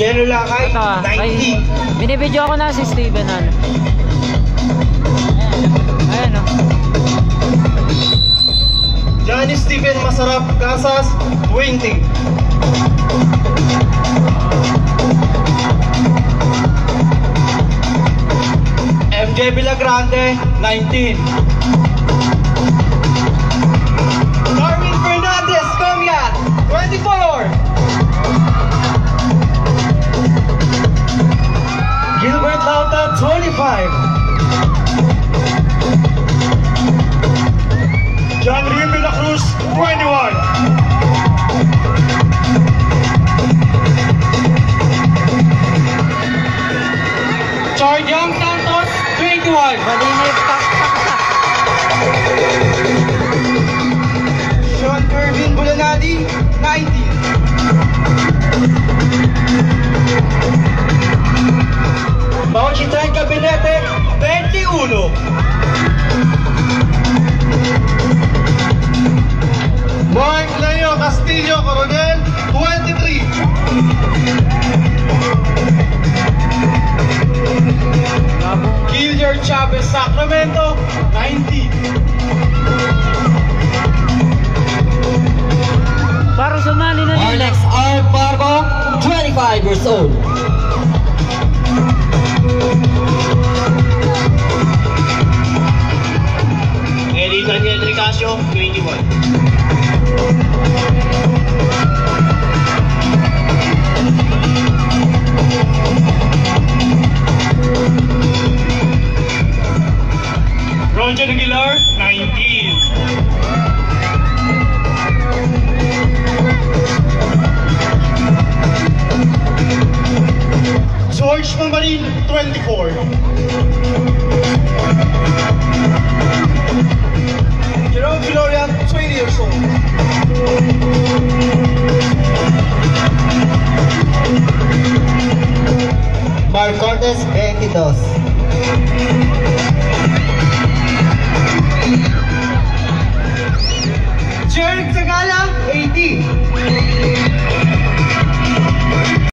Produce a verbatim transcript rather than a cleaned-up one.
General Lakay, Ito ah, ninety. binibidyo ako na si Steven ano. Ayan o. Johnny Steven Masarap Casas, twenty. M J Villagrande, nineteen. Darwin Fernandez, Comiat, twenty-four. Gilbert Lauta, twenty-five. John Rio de la Cruz, twenty-one. Charjang Santos, twenty-one. Malinip tak tak tak. Sean Kervin Bulanadi, nineteen. Bauchitran Cabinete, twenty-one. Mark Leo Castillo Coronel, twenty-three. Gilliard Chavez Sacramento, nineteen. Para sumali na nila. Alex R. Barbo, twenty-five years old. Eddie Daniel Ricasio, twenty-one. Roger Aguilar, nineteen. George Mamarin, twenty-four.